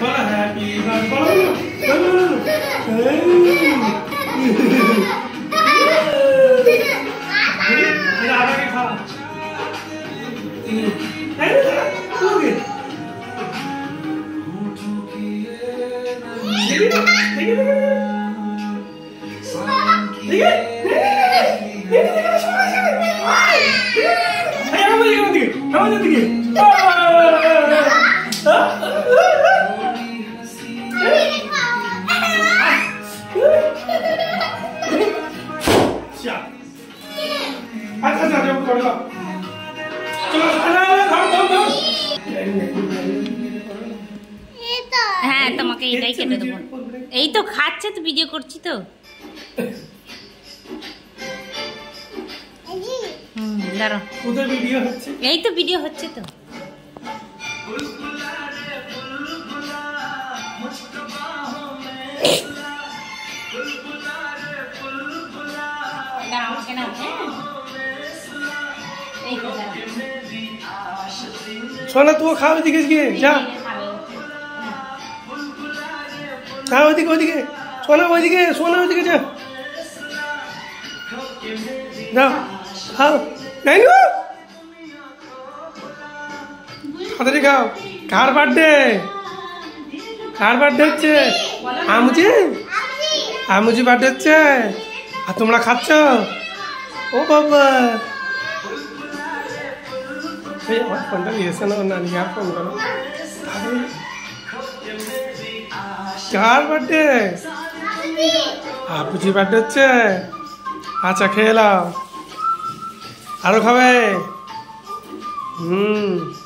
बोला happy birthday आधा के खा হ্যাঁ তোমাকে এটাই কেটে দেবো। এই তো খাচ্ছে তো, ভিডিও করছি তো। দাঁড়াও, ভিডিও হচ্ছে, এই তো ভিডিও হচ্ছে তো। सोना तू खाओ दिखे जा खाओ दिखे सोना ओदिके जा जाओ खाओ नहीं खाते खाओ कार बर्थडे হচ্ছে আমুজি বার্থডে হচ্ছে আর তোমরা খাচ্ছ ও বাবা फोन ना फोन करो कार बर्थडे आपुजी बर्थडे হচ্ছে আচ্ছা খেয়ে নাও আরো খাবে